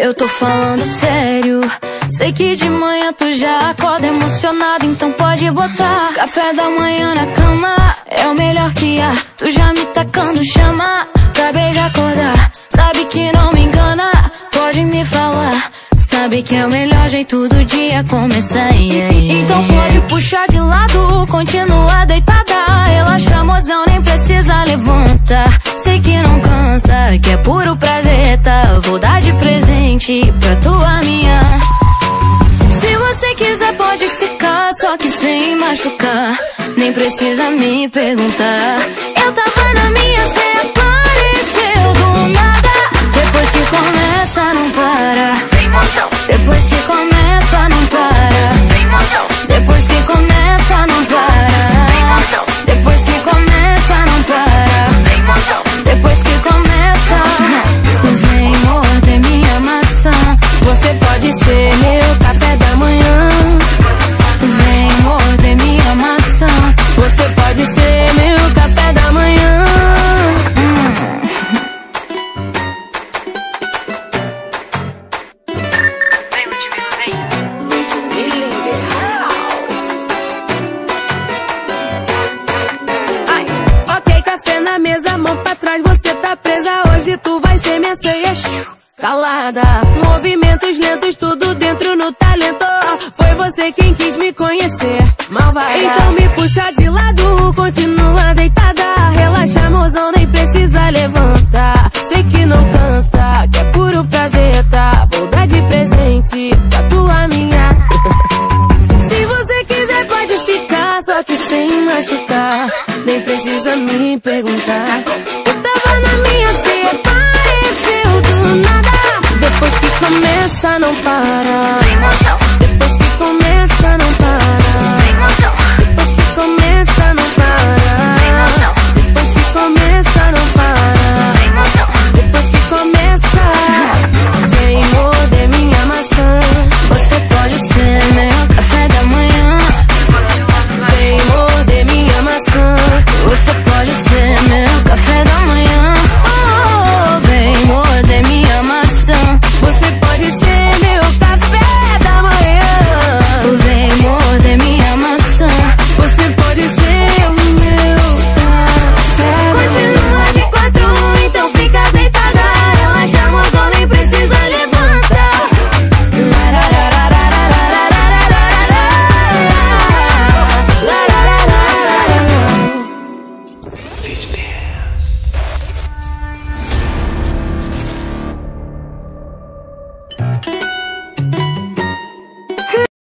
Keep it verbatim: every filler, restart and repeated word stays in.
Eu tô falando sério. Sei que de manhã tu já acorda emocionado, então pode botar café da manhã na cama. É o melhor que há, tu já me tacando chama. Acabei de acordar, sabe que não me engana. Pode me falar, sabe que é o melhor jeito do dia começar, yeah, yeah. Então pode puxar de lado, continua deitada. Relaxa, mozão, nem precisa levantar. Sei que não cansa, que é puro prazer, tá? Vou dar de presente pra tua minha. Se você quiser pode ficar, só que sem machucar. Nem precisa me perguntar. Eu tava na minha, cê apareceu do nada. Depois que começa não para. Vem, mozão. Depois que começa não para. Vem, mozão. Depois que começa não para. Vem, mozão. Depois que começa não para. Vem, mozão. Depois que começa, vem morder minha maçã. Você pode ser meu café da manhã. Vem morder minha maçã. Você pode ser meu café da manhã. hum. Vem, Ludmilla, vem. Ludmilla in the house. Vai. Ok, café na mesa, mão pra trás, você tá presa. Hoje tu vai ser minha ceia calada. Movimentos lentos, tudo dentro no talento. Foi você quem quis me conhecer, malvada. Então me puxa de lado, continua deitada. Relaxa, mozão, nem precisa levantar. Sei que não cansa, que é puro prazer, tá? Vou dar de presente pra tua minha. Se você quiser pode ficar, só que sem machucar. Nem precisa me perguntar. Eu tava na minha, cê apareceu do nada. Depois que começa não para. Vem, mozão. Depois que começa não para. Vem, mozão. Depois que começa não para. Vem, mozão. Depois que começa não para. Vem, mozão. Depois que começa, vem morder minha maçã. Você pode ser meu café da manhã. Vem morder minha maçã. Você pode ser meu café da manhã. Oh, vem morder minha maçã. Você pode ser meu café da manhã. Vem morder minha maçã. Você pode ser o meu café. Continua de quatro, então fica deitada. Relaxa, mozão, nem precisa levantar. Fiz